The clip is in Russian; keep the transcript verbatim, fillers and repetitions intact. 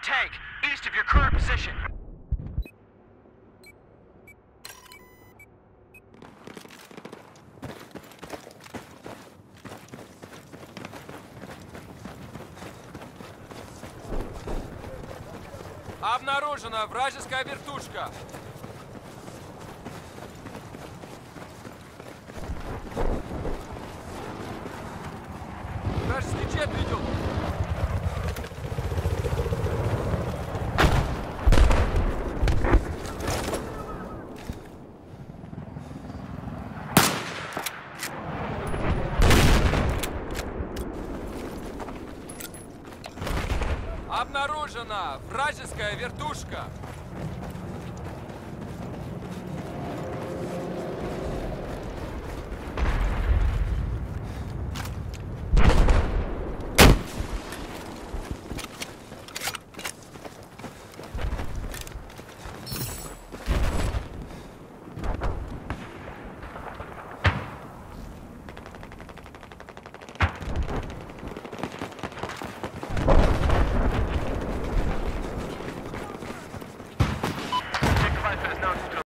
tank, east of your current position. Обнаружена вражеская вертушка. Вражеский джет ведет. Обнаружена вражеская вертушка.